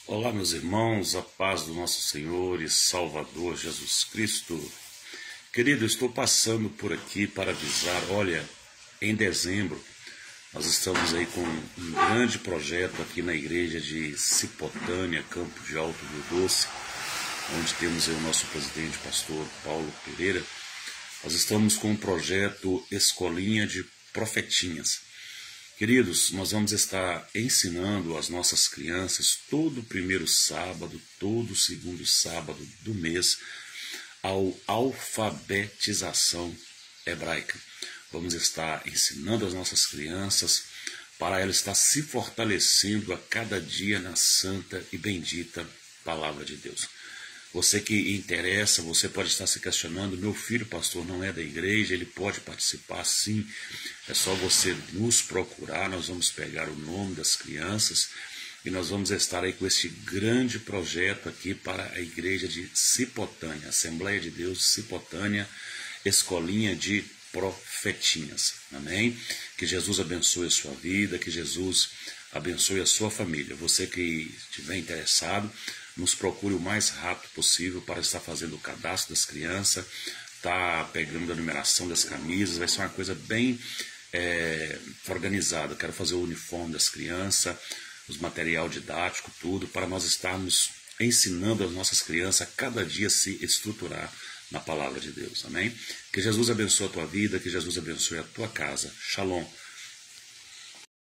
Olá, meus irmãos, a paz do nosso Senhor e Salvador Jesus Cristo. Querido, estou passando por aqui para avisar, olha, em dezembro nós estamos aí com um grande projeto aqui na igreja de Cipotânea, Campo de Alto Rio Doce, onde temos aí o nosso presidente, pastor Paulo Pereira. Nós estamos com um projeto Escolinha de Profetinhas. Queridos, nós vamos estar ensinando as nossas crianças todo o primeiro sábado, todo o segundo sábado do mês, a alfabetização hebraica. Vamos estar ensinando as nossas crianças para ela estar se fortalecendo a cada dia na santa e bendita palavra de Deus. Você que interessa, você pode estar se questionando, meu filho, pastor, não é da igreja, ele pode participar sim, é só você nos procurar, nós vamos pegar o nome das crianças e nós vamos estar aí com este grande projeto aqui para a igreja de Cipotânea, Assembleia de Deus Cipotânea, Escolinha de Profetinhas, amém? Que Jesus abençoe a sua vida, que Jesus abençoe a sua família. Você que estiver interessado, nos procure o mais rápido possível para estar fazendo o cadastro das crianças, tá pegando a numeração das camisas, vai ser uma coisa bem organizada. Eu quero fazer o uniforme das crianças, os material didático, tudo, para nós estarmos ensinando as nossas crianças a cada dia se estruturar na palavra de Deus, amém? Que Jesus abençoe a tua vida, que Jesus abençoe a tua casa. Shalom.